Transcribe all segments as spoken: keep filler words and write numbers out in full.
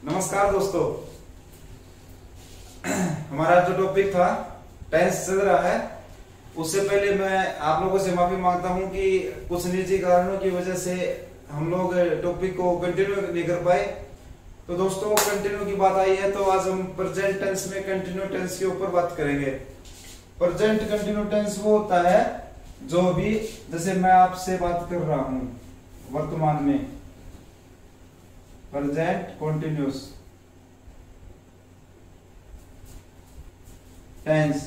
नमस्कार दोस्तों। हमारा जो टॉपिक था टेंस चल रहा है, उससे पहले मैं आप लोगों से माफी मांगता हूं कि कुछ निजी कारणों की वजह से हम लोग टॉपिक को कंटिन्यू नहीं कर पाए। तो दोस्तों, कंटिन्यू की बात आई है तो आज हम प्रेजेंट टेंस में कंटिन्यू टेंस के ऊपर बात करेंगे। प्रेजेंट कंटिन्यू टेंस वो होता है जो भी, जैसे मैं आपसे बात कर रहा हूं वर्तमान में, present continuous tense,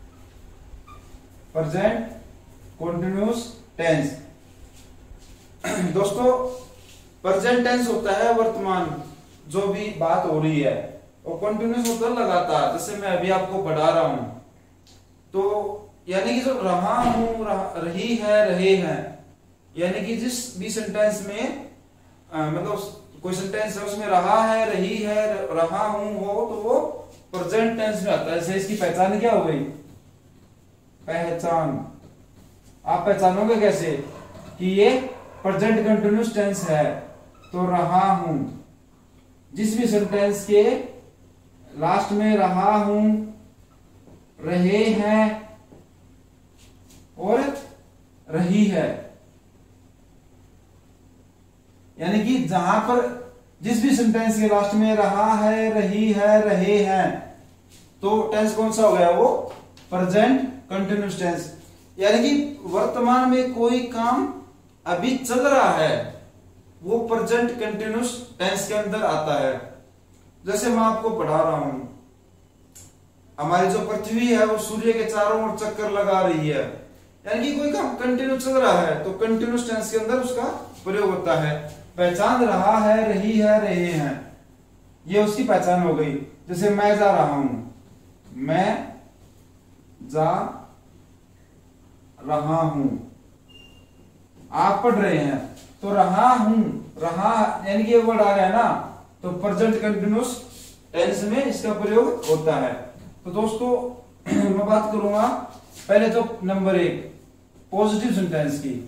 present continuous tense. दोस्तों, प्रेजेंट टेंस होता है वर्तमान, जो भी बात हो रही है, और कंटिन्यूअस होता है लगातार। जैसे मैं अभी आपको पढ़ा रहा हूं, तो यानी कि जो रहा हूं, रह, रही है, रहे हैं, यानी कि जिस भी सेंटेंस में आ, मतलब कोई सेंटेंस है उसमें रहा है, रही है, रहा हूं हो, तो वो प्रेजेंट टेंस में आता है। जैसे इसकी पहचान क्या हो गई? पहचान। आप पहचानोगे कैसे कि ये प्रेजेंट कंटिन्यूअस टेंस है? तो रहा हूं, जिस भी सेंटेंस के लास्ट में रहा हूं, रहे हैं और रही है, यानी कि जहां पर जिस भी सेंटेंस के लास्ट में रहा है, रही है, रहे हैं, तो टेंस कौन सा हो गया? वो प्रेजेंट कंटिन्यूअस टेंस। यानी कि वर्तमान में कोई काम अभी चल रहा है, वो प्रेजेंट कंटिन्यूअस टेंस के अंदर आता है। जैसे मैं आपको पढ़ा रहा हूं, हमारी जो पृथ्वी है वो सूर्य के चारों ओर चक्कर लगा रही है, यानी कि कोई काम कंटिन्यू चल रहा है, तो कंटिन्यूअस टेंस के अंदर उसका प्रयोग होता है। पहचान रहा है, रही है, रहे हैं, ये उसकी पहचान हो गई। जैसे मैं जा रहा हूं, मैं जा रहा हूं, आप पढ़ रहे हैं, तो रहा हूं, रहा यानी कि ये वर्ड आ गया ना, तो प्रेजेंट कंटिन्यूअस टेंस में इसका प्रयोग होता है। तो दोस्तों, मैं बात करूंगा पहले तो नंबर एक पॉजिटिव सेंटेंस की।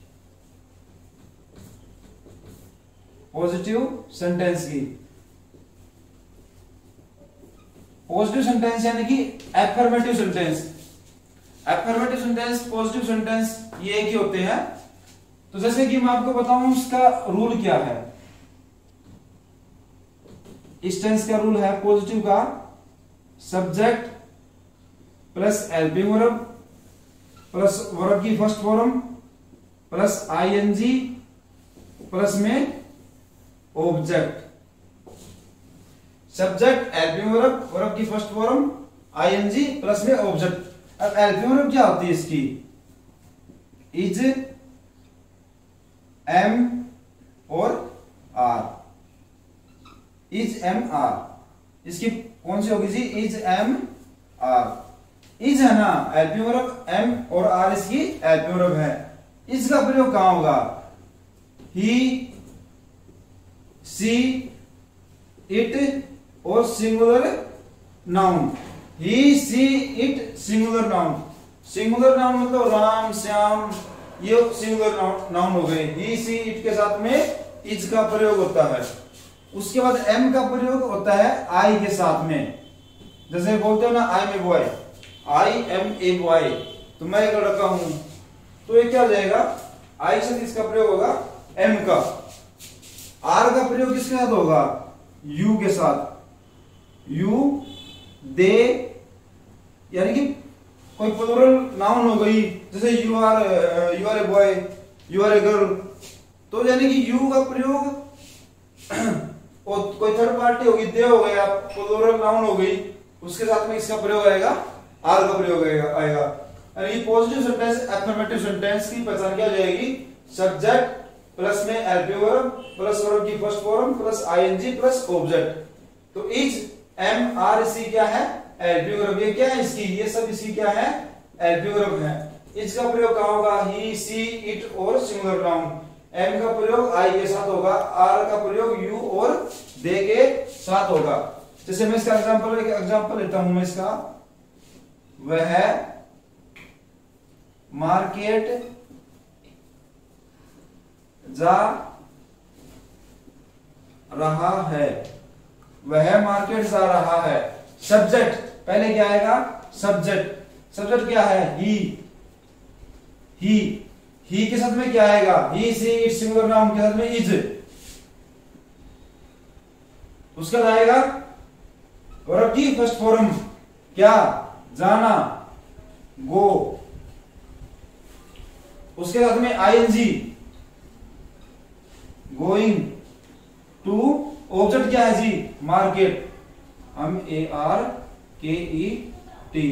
पॉजिटिव सेंटेंस की पॉजिटिव सेंटेंस यानी कि affirmative sentence. Affirmative sentence, positive sentence ये एक ही होते हैं। तो जैसे कि मैं आपको बताऊं इसका रूल क्या है। इस टेंस का रूल है पॉजिटिव का, subject plus helping verb plus verb की first form plus ING plus में object. Subject, helping verb, verb की फर्स्ट फॉर्म, आईएनजी प्लस में ऑब्जेक्ट। अब हेल्पिंग वर्ब क्या होती है इसकी? इज, एम और आर। इज, एम, आर, इसकी कौन सी होगी जी? Is, am, are. इज है ना हेल्पिंग वर्ब, एम और आर इसकी हेल्पिंग वर्ब है। इसका प्रयोग कहां होगा? ही, सी, इट और singular noun. He, she, it, singular noun. Singular noun मतलब राम, श्याम, ये सिंगुलर नाउन हो गए। ही, सी, इट के साथ में इज का प्रयोग होता है। उसके बाद एम का प्रयोग होता है आई के साथ में। जैसे बोलते हो ना, I am a boy, I am a boy, तो मैं एक लड़का हूं, तो ये क्या हो जाएगा? आई के साथ इसका प्रयोग होगा एम का। आर का प्रयोग किसके साथ होगा? यू के साथ। यू, दे, यानी कि कोई प्लूरल नाउन हो गई, जैसे you are, you are a boy, you are a girl, तो यानी कि यू का प्रयोग और कोई थर्ड पार्टी होगी, दे हो गया, प्लूरल नाउन हो गई, उसके साथ में इसका प्रयोग आएगा, आर का प्रयोग आएगा। यानी कि पॉजिटिव सेंटेंस, एफर्मेटिव सेंटेंस की पहचान क्या हो जाएगी? सब्जेक्ट प्लस में हेल्पिंग वर्ब प्लस वर्ब की first form plus ING plus object. तो इज, एम, आर इसकी क्या है? Helping verb. ये क्या है इसकी? ये सब इसकी क्या है? हेल्पिंग वर्ब है। इसका प्रयोग कहां होगा? ही, सी, इट और सिंगुलर नाउन। एम का प्रयोग आई के साथ होगा, आर का प्रयोग यू और दे के साथ होगा। जैसे मैं इसका एग्जांपल एक एग्जांपल लेता हूं मैं इसका, वह मार्केट जा रहा है। वह मार्केट जा रहा है। सब्जेक्ट पहले क्या आएगा, सब्जेक्ट। सब्जेक्ट क्या है, ही। ही ही के साथ में क्या आएगा, he she it singular noun के साथ में इज। उसके बाद आएगा वर्ब की फर्स्ट फॉर्म, क्या, जाना, गो। उसके साथ में आईएनजी, गोइंग टू। ऑब्जेक्ट क्या है जी, market, M A R K E T.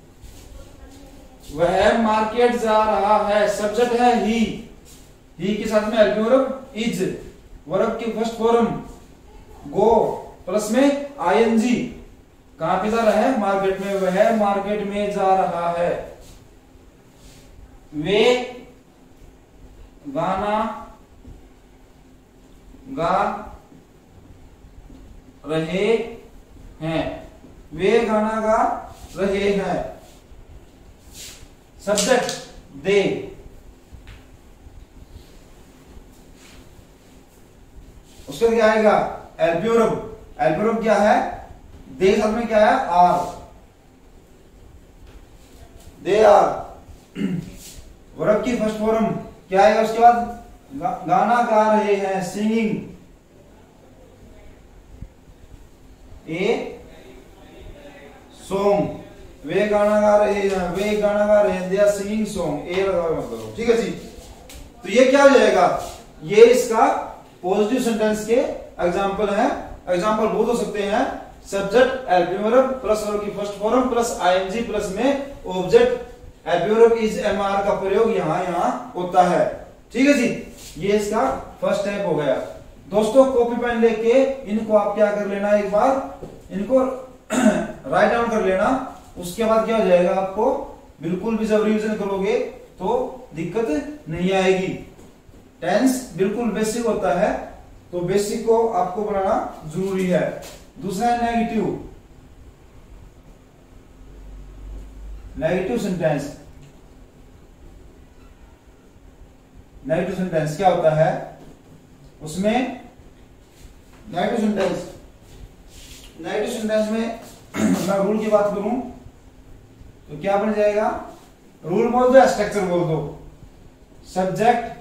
वह मार्केट जा रहा है। सब्जेक्ट है ही, ही के साथ में हेल्पिंग वर्ब इज, वर्ब की फर्स्ट फॉर्म गो प्लस में आईएनजी। कहां पे जा रहा है, मार्केट में। वह मार्केट में जा रहा है। वे गाना गा रहे हैं। वे गाना गा रहे हैं। Subject they. उसके बाद क्या आएगा, एल्पी वर्ब। एल्पी वर्ब क्या है, दे साथ में क्या है, आर, दे आर। वर्ब की फर्स्ट फॉर्म क्या आएगा, उसके बाद गा, गाना गा रहे हैं, सिंगिंग, ए सॉन्ग। वे गाना गा रहे हैं, वे गाना गा रहे हैं, दे आर सिंगिंग सॉन्ग, ए लगा मतलब। ठीक है जी। तो ये क्या हो जाएगा, ये इसका पॉजिटिव सेंटेंस के एग्जांपल है। एग्जांपल बहुत हो सकते हैं, subject helping verb plus verb की first form plus ING plus में object helping verb is am are का प्रयोग यहां यहां होता है। ठीक है जी, ये इसका फर्स्ट स्टेप हो गया। दोस्तों कॉपी पेन लेके इनको आप क्या कर लेना, एक बार इनको राइट डाउन कर लेना। उसके बाद क्या हो जाएगा, आपको बिल्कुल भी जब रिवीजन करोगे तो दिक्कत नहीं आएगी। टेंस बिल्कुल बेसिक होता है, तो बेसिक को आपको बनाना जरूरी है। दूसरा है negative. Negative sentence. Negative sentence क्या होता है, उसमें नेगेटिव सेंटेंस नेगेटिव सेंटेंस में मैं रूल की बात करूं तो क्या बन जाएगा, रूल बोल दो या स्ट्रक्चर बोल दो। सब्जेक्ट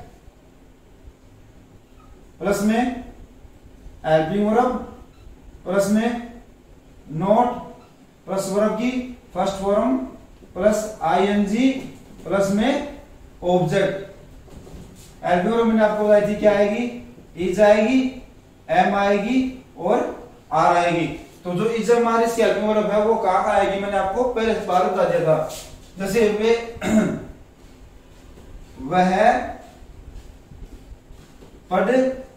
प्लस में हेल्पिंग वर्ब प्लस में नोट प्लस वर्ब की first form plus ING plus में ऑब्जेक्ट। हेल्पिंग वर्ब मैंने आपको बताई थी क्या आएगी, इज आएगी, एम आएगी और आर आएगी। तो जो इज एम आर इसकी हेल्पिंग वर्ब है वो कहां का आएगी, मैंने आपको पहले बार बता दिया था। जैसे वे वह पढ़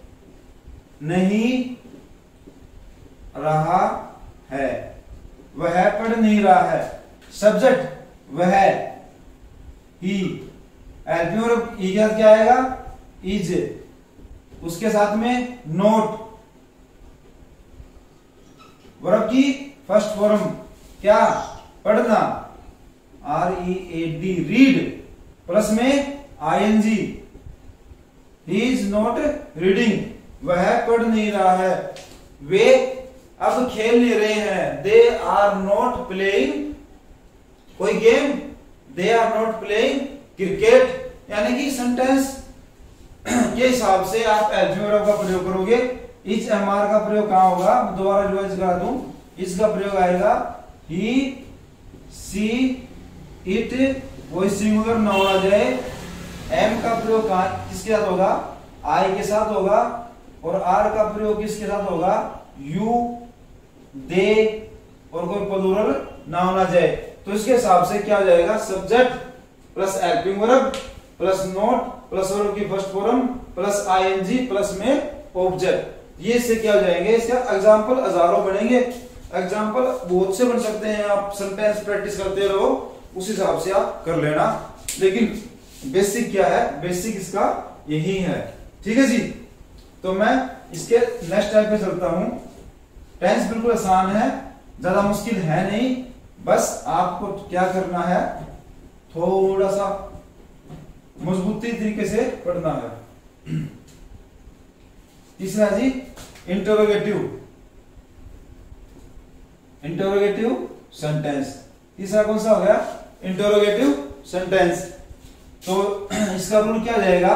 नहीं रहा है, वह पढ़ नहीं रहा है। सब्जेक्ट वह, ही, हेल्पिंग वर्ब ई के साथ क्या आएगा, इज, उसके साथ में नोट, वर्ब की फर्स्ट फॉर्म क्या, पढ़ना, R E A D, read, plus में ING, he is not reading, वह पढ़ नहीं रहा है। वे अब खेल नहीं रहे हैं, दे आर नॉट प्लेइंग कोई game, they are not playing cricket. यानी कि सेंटेंस के हिसाब से आप हेल्पिंग वर्ब का प्रयोग करोगे। इज एमआर का प्रयोग कहां होगा, दोबारा रिवाइज करा दूं। इसका प्रयोग आएगा ही, सी, इट, कोई सिंगुलर नाउन आ जाए। एम का प्रयोग कहां किसके साथ होगा, आई के साथ होगा। और आर का प्रयोग किसके साथ होगा, यू, दे और कोई प्लूरल नाउन आ जाए। तो इसके हिसाब से क्या हो जाएगा, subject plus helping verb plus not plus verb की first form plus ING plus में ऑब्जेक्ट। ये इससे क्या हो जाएंगे, इसका एग्जांपल हजारों बनेंगे। एग्जांपल बहुत से बन सकते हैं, आप सेंटेंस प्रैक्टिस करते रहो, उस हिसाब से आप कर लेना। लेकिन बेसिक क्या है, बेसिक इसका यही है। ठीक है जी। तो मैं इसके नेक्स्ट टाइप पे चलता हूं। टेंस बिल्कुल आसान है, ज्यादा मुश्किल है नहीं, बस आपको क्या करना है, थोड़ा सा मजबूती तरीके से पढ़ना है। तीसरा जी इंटरोगेटिव। Interrogative sentence. तीसरा कौन सा हो गया? Interrogative sentence. तो इसका रूल क्या जाएगा?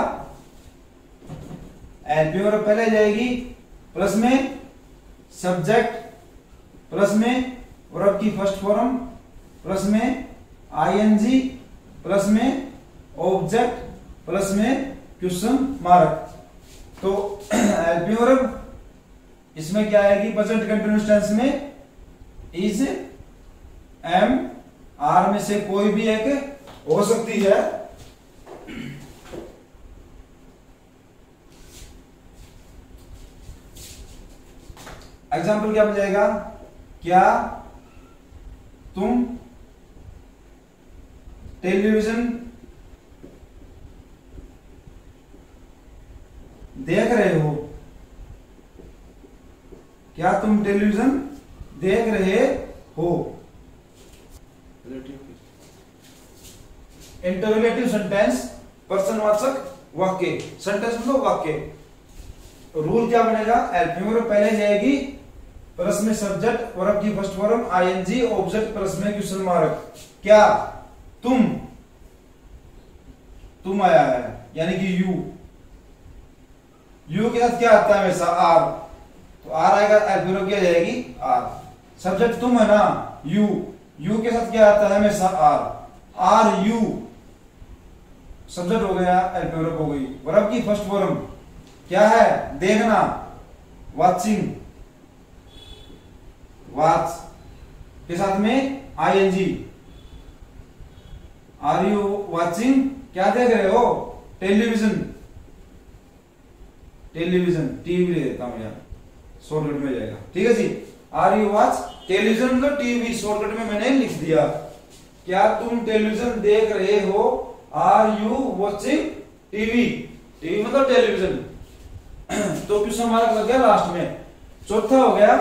एलपी वर्ब पहले जाएगी, प्लस में सब्जेक्ट, प्लस में वर्ब की फर्स्ट फॉर्म, प्लस में आईएनजी, प्लस में ऑब्जेक्ट, प्लस में क्वेश्चन मार्क। तो एलपी वर्ब इसमें क्या आएगी? प्रेजेंट कंटीन्यूअस टेंस में इज, एम, आर में से कोई भी एक हो सकती है। एग्जाम्पल क्या बन जाएगा? क्या तुम टेलीविजन देख रहे हो? क्या तुम टेलीविजन देख रहे हो? इंटरोगेटिव सेंटेंस प्रश्नवाचक वाक्य। सेंटेंस मतलब वाक्य। रूल क्या बनेगा? एलपी वर्ब पहले जाएगी, प्लस में सब्जेक्ट, वर्ब की first form, ING, object, plus में क्वेश्चन मार्क। क्या तुम, तुम आया है यानी कि यू, यू के साथ क्या आता है हमेशा? आर। तो आर आएगा, एलपी वर्ब क्या जाएगी? आर। सब्जेक्ट तुम है ना, यू, यू के साथ क्या आता है हमेशा? आर। आर यू सब्जेक्ट हो गया, एलपी वर्ब हो गई। वर्ब की फर्स्ट फॉर्म क्या है? देखना, वाचिंग, वाच के साथ में आईएनजी। Are you watching? क्या देख रहे हो? टेलीविजन, टेलीविजन, टीवी ले देता हूं यार, शॉर्टकट में जाएगा। ठीक है जी। आर यू वॉच टेलीविजन मतलब टीवी, शॉर्टकट में मैंने लिख दिया। क्या तुम टेलीविजन देख रहे हो? Are you watching TV? TV मतलब टेलीविजन। तो क्वेश्चन मार्क लग गया लास्ट में। चौथा हो गया,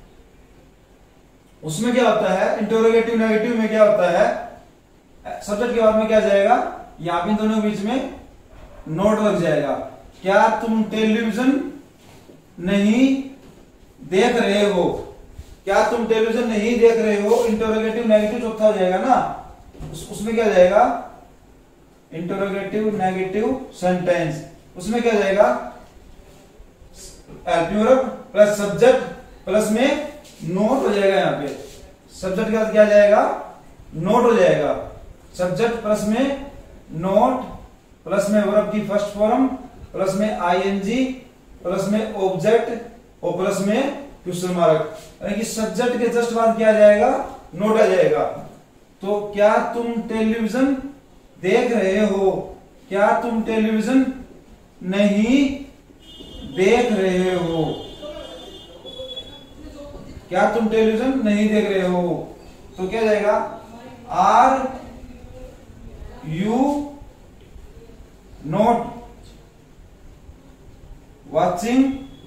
उसमें क्या होता है? इंटरोगेटिव नेगेटिव में क्या होता है? सब्जेक्ट के बाद में क्या जाएगा? यहां पे दोनों के बीच में नोट लग जाएगा। क्या तुम टेलीविजन नहीं देख रहे हो? क्या तुम टेलीविजन नहीं देख रहे हो? इंटरोगेटिव नेगेटिव चौथा हो जाएगा ना, उस, उसमें क्या जाएगा? Interrogative negative sentence. उसमें क्या जाएगा? Helping verb plus subject plus में नोट हो जाएगा। यहां पे सब्जेक्ट के साथ क्या जाएगा? नोट हो जाएगा। सब्जेक्ट प्लस में नोट, प्लस में वर्ब की फर्स्ट फॉर्म, प्लस में आईएनजी, प्लस में ऑब्जेक्ट और प्लस में क्वेश्चन मार्क। यानी कि सब्जेक्ट के जस्ट बाद क्या आ जाएगा? नोट आ जाएगा। तो क्या तुम टेलीविजन देख रहे हो? क्या तुम टेलीविजन नहीं देख रहे हो? क्या तुम टेलीविजन नहीं देख रहे हो? तो क्या जाएगा? Are you not watching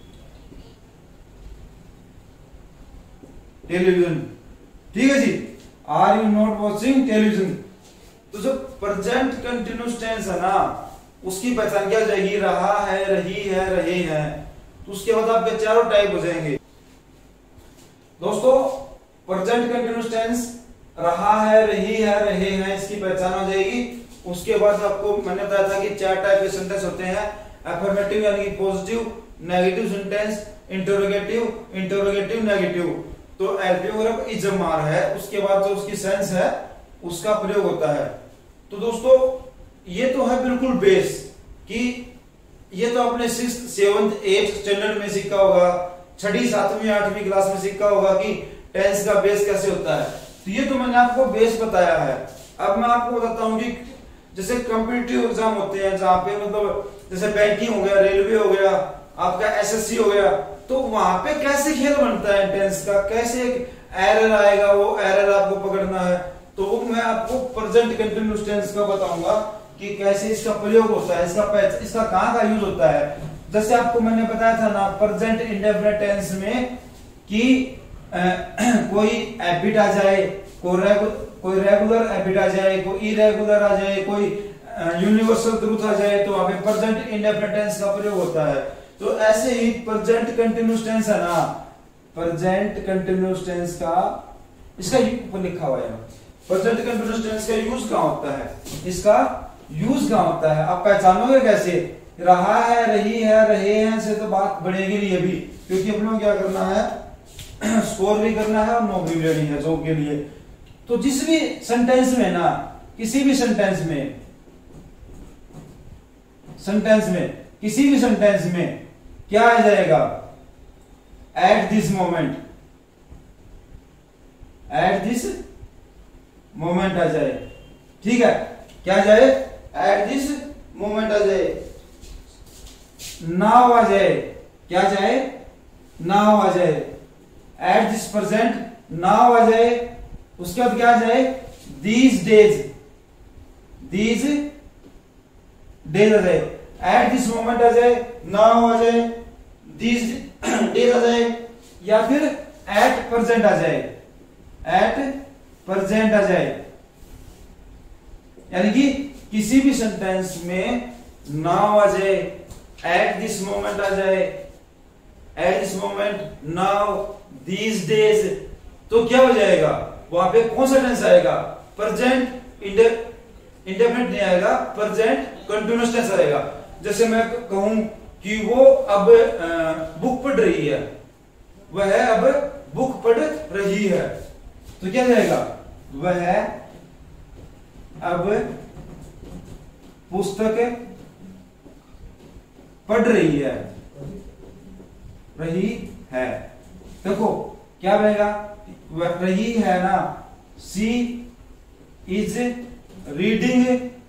television. ठीक है जी। Are you not watching television. तो जो प्रेजेंट कंटिन्यूअस टेंस है ना, उसकी पहचान क्या हो जाएगी? रहा है, रही है, रहे हैं। तो उसके बाद आपके चारों टाइप हो जाएंगे। दोस्तों प्रेजेंट कंटिन्यूअस टेंस रहा है, रही है, रहे हैं, इसकी पहचान हो जाएगी। उसके बाद आपको मैंने बताया था कि चार टाइप के सेंटेंस होते हैं। अफर्मेटिव यानी कि positive, negative sentence, interrogative, interrogative negative. तो एलपी वर्ब इज मार है, उसके बाद जो उसकी सेंस है उसका प्रयोग होता है। तो दोस्तों ये तो है बिल्कुल बेस कि ये तो आपने सिक्स सेवंथ एट्थ स्टैंडर्ड में सीखा होगा, छठी सातवीं आठवीं क्लास में सीखा होगा कि टेंस का बेस कैसे होता है। तो ये तो मैंने आपको बेस बताया है। अब मैं आपको बताता हूँ कि जैसे कॉम्पिटिटिव एग्जाम होते हैं जहां पे मतलब जैसे बैंकिंग हो गया, रेलवे हो गया, आपका एसएससी हो गया, तो वहां पे कैसे खेल बनता है टेंस का, कैसे एरर आएगा, वो एरर आपको पकड़ना है। तो वो मैं आपको प्रेजेंट कंटिन्यूअस टेंस का बताऊंगा कि कैसे इसका प्रयोग होता है, इसका इसका कहां का यूज होता है। जैसे आपको मैंने बताया था ना प्रेजेंट इंडेफिनिट टेंस में कि आ, कोई हैबिट आ जाए, कोई रेगु, कोई रेगुलर हैबिट आ जाए, कोई इरेगुलर आ जाए, कोई यूनिवर्सल ट्रूथ आ जाए, तो वहां पे प्रेजेंट इंडेफिनिट टेंस का प्रयोग होता है। तो ऐसे ही प्रेजेंट कंटिन्यूअस टेंस है ना, प्रेजेंट कंटिन्यूअस टेंस का, इसका ऊपर लिखा हुआ है प्रेजेंट कंटिन्यूअस टेंस का यूज कहां होता है, इसका यूज कहां होता है, आप पहचानोगे कैसे? रहा है, रही है, रहे हैं से तो बात बढ़ेगी नहीं अभी, क्योंकि अपने को क्या करना है, स्कोर भी करना है और नौकरी भी लेनी है जॉब के लिए। तो जिस भी सेंटेंस में ना, किसी भी सेंटेंस में सेंटेंस में किसी भी सेंटेंस में क्या आ जाएगा? At this moment, at this moment आ जाए। ठीक है, क्या आ जाए? एट दिस मोमेंट आ जाए, नाउ आ जाए। क्या जाए? नाउ आ जाए। एट दिस प्रेजेंट नाउ आ जाए। उसके बाद क्या आ जाए? दीज डेज, दीज डेज आ जाए। एट दिस मोमेंट आ जाए, नाउ आ जाए, दीज डेज आ जाए, या फिर एट प्रेजेंट आ जाए, एट प्रेजेंट आ जाए। यानी कि किसी भी सेंटेंस में नाउ आ जाए, एट दिस मोमेंट आ जाए, at this moment, now, these days, तो क्या हो जाएगा? वहां पे कौन सा टेंस आएगा? प्रेजेंट इंडेफिनिट नहीं आएगा, प्रेजेंट कंटिन्यूअस टेंस आएगा। जैसे मैं कहूं कि वो अब बुक पढ़ रही है, वह अब बुक पढ़ रही है, तो क्या जाएगा? वह अब पुस्तक पढ़ रही है, रही है। देखो क्या बनेगा? रही है ना, she is reading,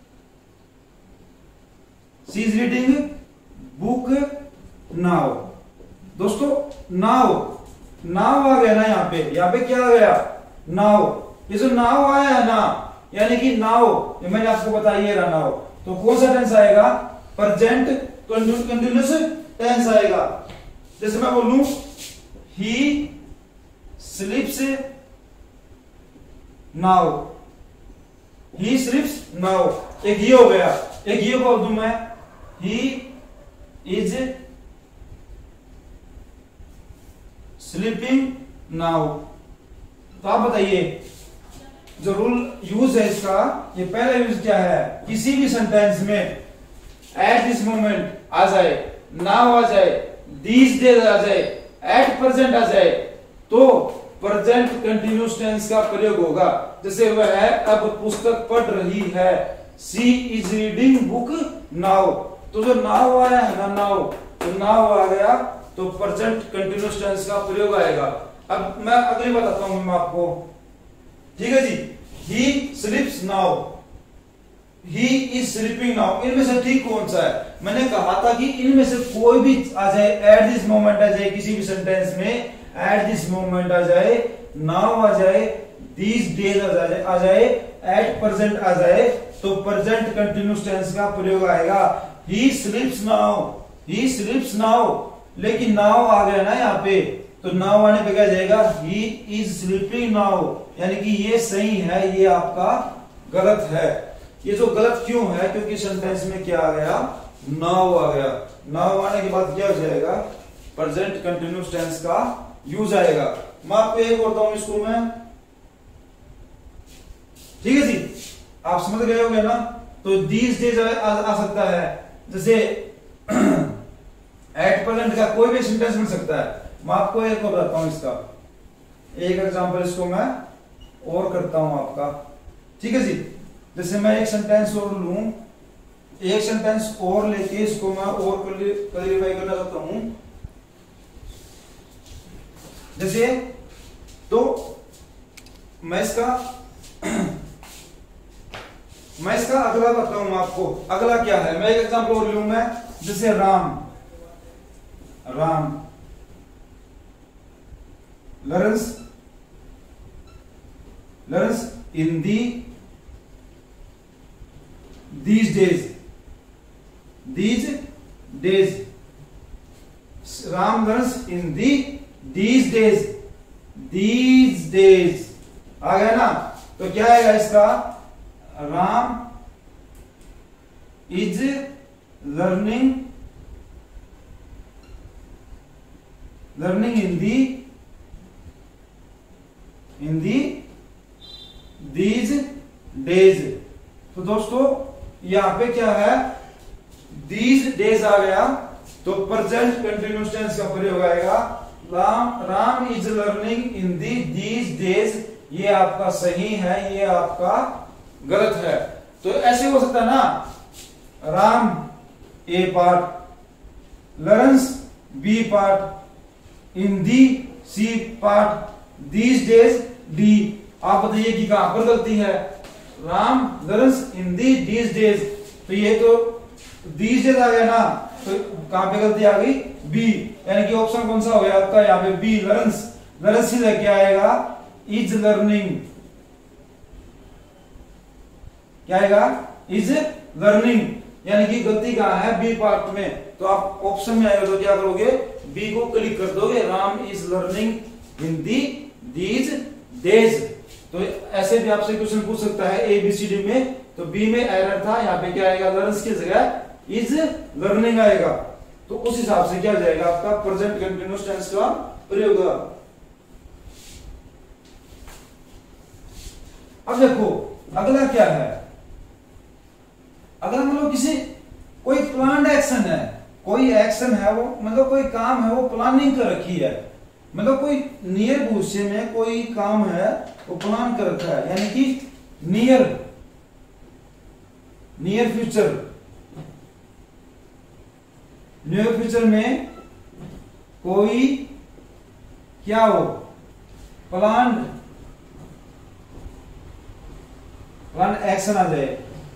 she is reading book now. दोस्तों नाउ, नाउ आ गया ना यहाँ पे, यहाँ पे क्या आ गया? नाउ। ये जो नाउ आया है ना, यानी कि नाउ, ये मैंने आपको बताइए रहा नाउ, तो कौन सा टेंस आएगा? प्रेजेंट कंटिन्यूअस टेंस आएगा। जैसे मैं बोलूं ही sleeps now, he sleeps now, एक ये हो गया। एक ये बोल दूं मैं, ही इज स्लीपिंग नाउ। तो आप बताइए जो रूल यूज है इसका, ये पहला यूज क्या है? किसी भी सेंटेंस में एट दिस मोमेंट आ जाए, नाउ आ जाए, दीज डेज आ जाए, एट प्रेजेंट आ जाए, तो प्रेजेंट कंटिन्यूअस टेंस का प्रयोग होगा। जैसे वह है अब पुस्तक पढ़ रही है, she is reading book now, तो जो नाउ आया है ना, नाउ, तो नाउ आ गया, तो प्रेजेंट कंटिन्यूअस टेंस का प्रयोग आएगा। अब मैं अगली बताता हूं मैं आपको, ठीक है जी। He sleeps now, he is sleeping now, इनमें से ठीक कौन सा है? मैंने कहा था कि इनमें से कोई भी आ जाए, एट दिस मोमेंट आ जाए, किसी भी सेंटेंस में एट दिस मोमेंट आ जाए, नाउ आ जाए, दीज डेज आ जाए, आ जाए, एट प्रेजेंट आ जाए, तो प्रेजेंट कंटिन्यूअस टेंस का प्रयोग आएगा। He sleeps now, he sleeps now, लेकिन नाउ आ गया ना यहाँ पे, तो नाउ आने पे क्या जाएगा? ही इज स्लीपिंग नाउ, यानी कि ये सही है, ये आपका गलत है। ये जो गलत क्यों है? क्योंकि सेंटेंस में क्या आ गया? नाउ आ गया। नाउ आने के बाद क्या हो जाएगा? प्रेजेंट कंटिन्यूअस टेंस का यूज आएगा। मैं आपको एक बोलता हूं इसको मैं, ठीक है जी, आप समझ गए होंगे ना। तो दीज डेज आ, आ सकता है, जैसे एट प्रेजेंट का कोई भी सेंटेंस मिल सकता है। मैं आपको एक और बताता हूं इसका, एक एग्जांपल इसको मैं और करता हूं आपका, ठीक है जी। जैसे मैं एक सेंटेंस और लूं, एक सेंटेंस और लेके इसको मैं और क्लैरिफाई करना चाहता हूं। जैसे तो मैं इसका मैं इसका अगला बताता हूं आपको, अगला क्या है। मैं एक एग्जांपल और लूं मैं, जैसे Ram, Ram learns learns in the these days, these days, Ram learns in the these days, these days आ गया ना। तो क्या आएगा इसका? Ram is learning learning in the in the these days. तो दोस्तों यहां पे क्या है, दीज डेज आ गया तो प्रेजेंट कंटिन्यूअस टेंस का प्रयोग आएगा। Ram Ram is learning in the these days, ये आपका सही है, ये आपका गलत है। तो ऐसे हो सकता है ना, Ram A part, learns B part, in the C part, these days D. आप बताइए कि कहां पर गलती है। Ram learns in the these days, तो ये तो दीज डेज आ गया ना, तो कहां पे गलती आ गई, बी, यानी कि ऑप्शन कौन सा हो गया आपका यहाँ पे बी, लर्न्स। लर्न्स ही क्या आएगा, इज लर्निंग, क्या आएगा, इज लर्निंग, यानी कि गलती कहां है, बी पार्ट में। तो आप ऑप्शन में आएगा तो क्या करोगे, बी को क्लिक कर दोगे, Ram is learning in the these days. तो ऐसे भी आपसे क्वेश्चन पूछ सकता है ए बी सी डी में, तो बी में एरर था, यहाँ पे क्या आएगा, लर्न्स की जगह इज लर्निंग आएगा। तो उस हिसाब से क्या हो जाएगा आपका प्रेजेंट कंटिन्यूअस टेंस का प्रयोग। अब देखो अगला क्या है, अगला मतलब किसी कोई प्लान्ड एक्शन है, कोई एक्शन है वो मतलब कोई काम है वो प्लानिंग कर रखी है, मतलब कोई नियर भविष्य में कोई काम है वो प्लान कर रखा है, यानी कि near near future, near future में कोई क्या हो, प्लान प्लान एक्शन आ जाए,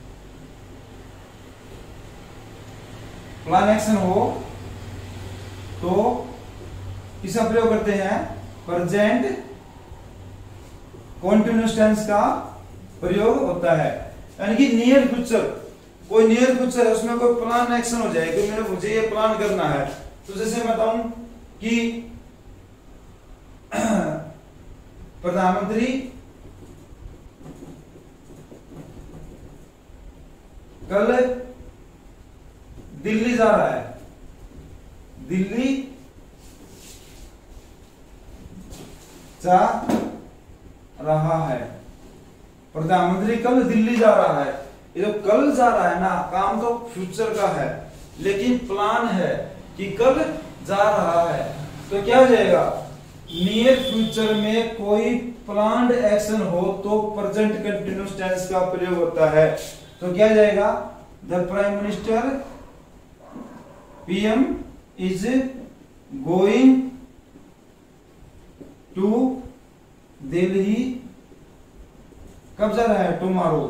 प्लान एक्शन हो तो किसका प्रयोग करते हैं, प्रेजेंट कॉन्टिन्यूअस टेंस का प्रयोग होता है। यानी कि नियर फ्यूचर, कोई नियर फ्यूचर है उसमें कोई प्लान एक्शन हो जाए कि मैंने मुझे ये प्लान करना है। तो जैसे मैं बताऊं कि प्रधानमंत्री कल दिल्ली जा रहा है, दिल्ली जा रहा है, प्रधानमंत्री कल दिल्ली जा रहा है। ये जो कल जा रहा है ना, काम तो फ्यूचर का है लेकिन प्लान है कि कल जा रहा है, तो क्या हो जाएगा, नियर फ्यूचर में कोई प्लान्ड एक्शन हो तो प्रेजेंट कंटिन्यूअस टेंस का प्रयोग होता है। तो क्या जाएगा, the prime minister PM is going to Delhi, कब जा रहा है, टुमारो।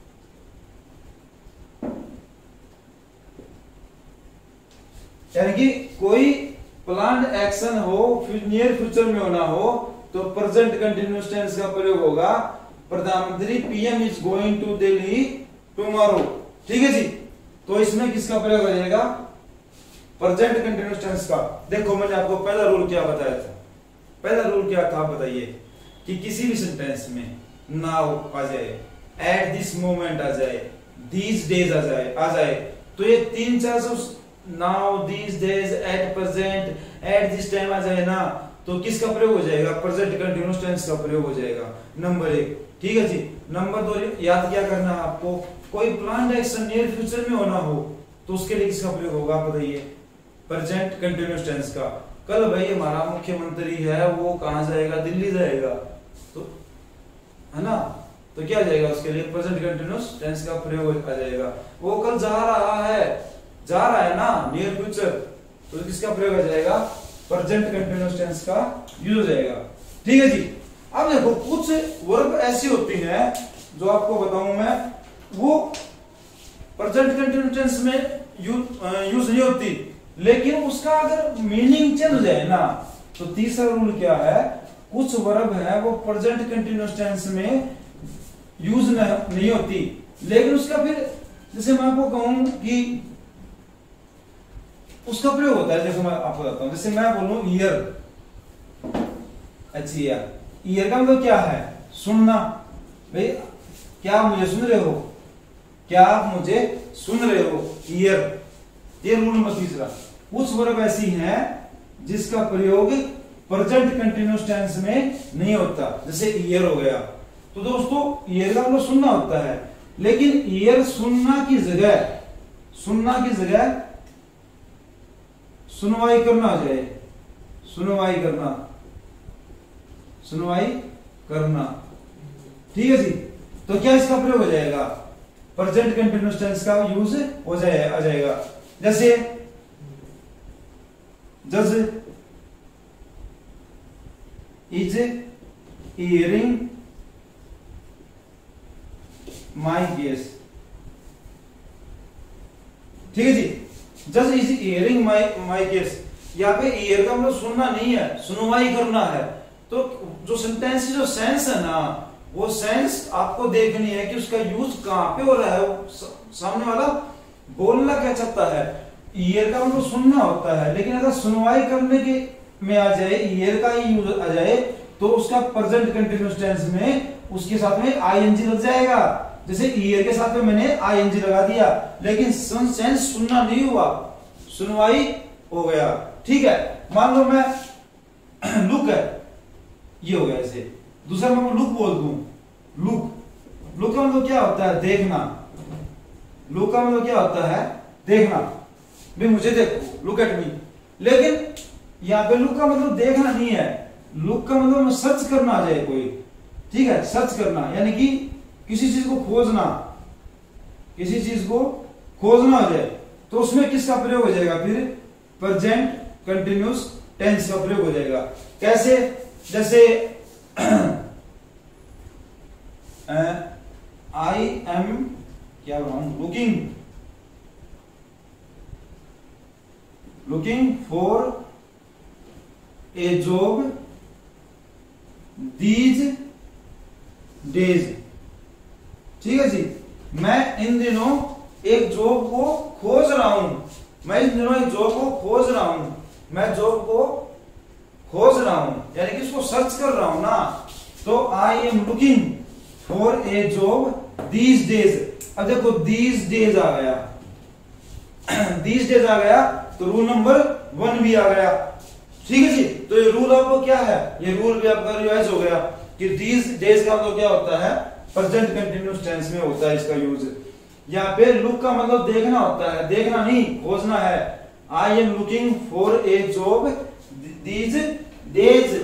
यानी कि कोई प्लान्ड एक्शन हो, नियर फ्यूचर में होना हो तो प्रेजेंट कंटिन्यूअस टेंस का प्रयोग होगा, प्रधानमंत्री PM is going to Delhi tomorrow. ठीक है जी, तो इसमें किसका प्रयोग हो जाएगा, प्रेजेंट कंटिन्यूअस टेंस का। देखो मैंने आपको पहला रूल क्या बताया था, पहला रूल क्या था बताइए, कि किसी भी सेंटेंस में नाउ आ जाए, एट दिस मोमेंट आ जाए, दीज डेज आ जाए आ जाए तो ये तीन चार सौ now, these days, at present, at this time आ जाए ना, तो किसका प्रयोग हो जाएगा, प्रेजेंट कंटिन्यूअस टेंस का प्रयोग हो जाएगा, नंबर एक। ठीक है जी, नंबर दो याद क्या करना है आपको, कोई प्लान्ड एक्शन नियर फ्यूचर में होना हो तो उसके लिए किसका प्रयोग होगा बताइए, प्रेजेंट कंटिन्यूअस टेंस का। कल भाई हमारा मुख्यमंत्री है वो कहां जाएगा, दिल्ली जाएगा, तो है ना, तो क्या जाएगा उसके लिए प्रेजेंट कंटिन्यूअस टेंस का प्रयोग आ जाएगा। वो कल जा रहा है, जा रहा है ना, नियर फ्यूचर, तो किसका प्रयोग आ जाएगा, प्रेजेंट कंटिन्यूअस टेंस का यूज हो जाएगा। ठीक है जी, अब देखो कुछ वर्ब ऐसी होती हैं जो आपको बताऊं मैं, वो प्रेजेंट कंटिन्यूअस टेंस में यूज नहीं होती, लेकिन उसका अगर मीनिंग चेंज हो जाए ना, तो तीसरा रूल क्या है, कुछ वर्ब है वो प्रेजेंट कंटिन्यूअस टेंस में यूज नहीं होती, लेकिन उसका फिर जैसे मैं आपको कहूं कि उसका प्रयोग होता है, जैसे मैं आपको बताता हूं, जैसे मैं बोलूं ईयर, अच्छी यार, ईयर का मतलब क्या है, सुनना। भाई क्या आप मुझे सुन रहे हो, क्या आप मुझे सुन रहे हो, ईयर। ये रूल नंबर तीसरा। कुछ वर्ब ऐसी हैं जिसका प्रयोग प्रेजेंट कंटिन्यूअस टेंस में नहीं होता। जैसे ईयर हो गया, तो दोस्तों ईयर का मतलब सुनना होता है, लेकिन ईयर सुनना की जगह सुनना की जगह सुनवाई करना आ जाए, सुनवाई करना सुनवाई करना ठीक है जी। तो क्या इसका प्रयोग हो जाएगा, प्रेजेंट कंटिन्यूअस टेंस का यूज हो जाए आ जाएगा। जैसे जज इज हियरिंग माई केस, ठीक है जी। जज is hearing my my case, यहाँ पे ईयर का मतलब सुनना नहीं है, सुनवाई करना है। तो जो सेंटेंस जो सेंस है ना, वो सेंस आपको देखनी है कि उसका यूज कहां पे हो रहा है, सामने वाला बोलना क्या चाहता है। ईयर का मतलब सुनना होता है, लेकिन अगर सुनवाई करने के में आ जाए, ईयर का ही यूज आ जाए, तो उसका प्रेजेंट कंटिन्यूअस टेंस में उसके साथ में आईएनजी लग जाएगा। जैसे ईयर के साथ में मैंने आईएनजी लगा दिया, लेकिन सेंस सुनना नहीं हुआ, सुनवाई हो गया, ठीक है। मान लो मैं लुक है, ये हो गया ऐसे। दूसरा मैं लुक बोल दूं, लुक लुक का मतलब क्या होता है, देखना। लुक का मतलब क्या होता है, देखना, भी मुझे देखो, लुक एट मी। लेकिन यहाँ पे लुक का मतलब देखना नहीं है, लुक का मतलब सर्च करना आ जाए कोई, ठीक है, सर्च करना, यानी कि किसी चीज को खोजना, किसी चीज को खोजना हो जाए, तो उसमें किसका प्रयोग हो जाएगा, फिर प्रेजेंट कंटिन्यूअस टेंस का प्रयोग हो जाएगा। कैसे, जैसे आई एम क्या बनाऊं, looking looking for a job these days, ठीक है जी। मैं इन दिनों एक जॉब को खोज रहा हूं, मैं इन दिनों एक जॉब को खोज रहा हूं, मैं जॉब को खोज रहा हूं, यानी कि इसको सर्च कर रहा हूं ना। तो I am looking for a job these days. अब देखो दीज डेज आ गया, दीज डेज आ गया, तो रूल नंबर वन भी आ गया, ठीक है जी। तो ये रूल आपको क्या है, ये रूल भी आपका रिवाइज हो गया कि दीज डेज का मतलब क्या होता है, प्रेजेंट कंटिन्यूअस टेंस में होता है इसका यूज। यहाँ पे लुक का मतलब देखना होता है, देखना नहीं, खोजना है। I am looking for a job these days.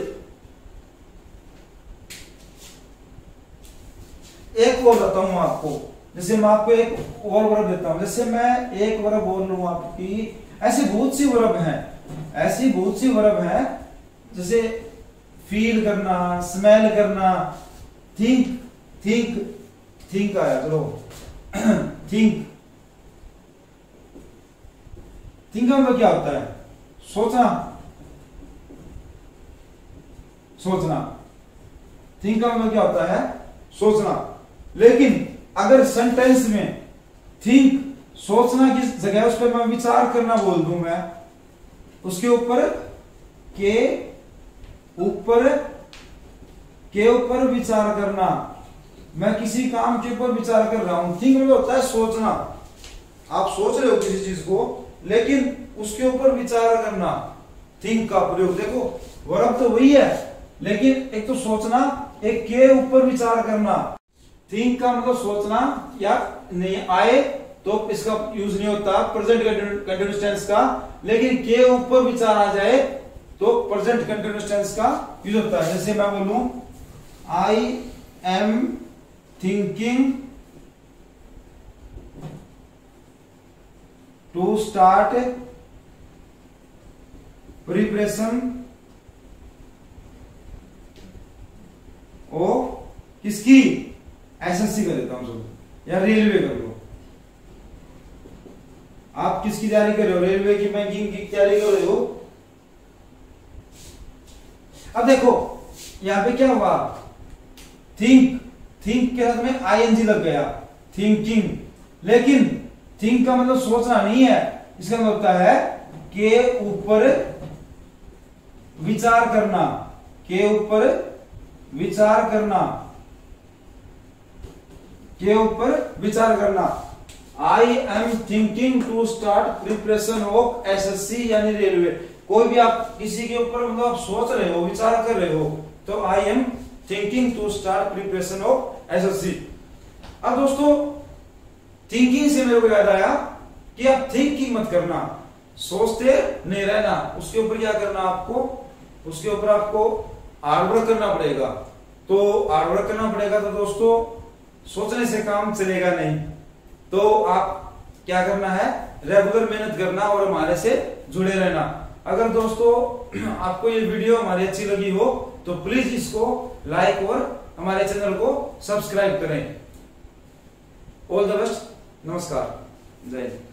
एक और बताता हूं आपको, जैसे मैं आपको एक और वर्ब देता हूं, जैसे मैं एक वर्ब बोल लूं आपकी, ऐसी बहुत सी वर्ब हैं, ऐसी बहुत सी वर्ब हैं, जैसे फील करना, स्मेल करना, थिंक थिंक थिंक आया, चलो थिंक थिंक का मतलब क्या होता है, सोचना, सोचना। थिंक का मतलब क्या होता है, सोचना। लेकिन अगर सेंटेंस में थिंक सोचना की जगह उस पर मैं विचार करना बोल दूं, मैं उसके ऊपर के ऊपर के ऊपर विचार करना, मैं किसी काम के ऊपर विचार कर रहा हूं। थिंक मतलब होता है सोचना, आप सोच रहे हो किसी चीज को, लेकिन उसके ऊपर विचार करना, थिंक का प्रयोग। देखो वर्ब तो वही है, लेकिन एक तो सोचना, एक के ऊपर विचार करना। थिंक का मतलब सोचना या नहीं आए तो इसका यूज नहीं होता प्रेजेंट कंटिन्यूअस टेंस का, लेकिन के ऊपर विचार आ जाए तो प्रेजेंट कंटिन्यूअस टेंस का यूज होता है। जैसे मैं बोलूं I am thinking to start preparation of किसकी, एसएससी कर देता हूं सब, या रेलवे कर लो। आप किसकी तैयारी कर रहे हो, रेलवे की, बैंकिंग की तैयारी कर रहे हो। अब देखो यहां पे क्या हुआ, थिंक थिंक के साथ में आईएनजी लग गया, थिंकिंग। लेकिन थिंक का मतलब सोचना नहीं है, इसका मतलब होता है के ऊपर विचार करना, के ऊपर विचार करना, के ऊपर विचार करना। I am thinking to start preparation of SSC यानी रेलवे। कोई भी आप किसी के ऊपर मतलब आप सोच रहे हो, विचार कर रहे हो, तो I am thinking to start preparation of SSC. अब दोस्तों थिंकिंग से मेरे को याद आया कि आप थिंक की मत करना, सोचते नहीं रहना, उसके ऊपर क्या करना आपको, उसके ऊपर आपको हार्ड वर्क करना पड़ेगा। तो हार्ड वर्क करना पड़ेगा तो दोस्तों सोचने से काम चलेगा नहीं, तो आप क्या करना है, रेगुलर मेहनत करना और हमारे से जुड़े रहना। अगर दोस्तों आपको ये वीडियो हमारी अच्छी लगी हो तो प्लीज इसको लाइक और हमारे चैनल को सब्सक्राइब करें। ऑल द बेस्ट, नमस्कार, जय हिंद।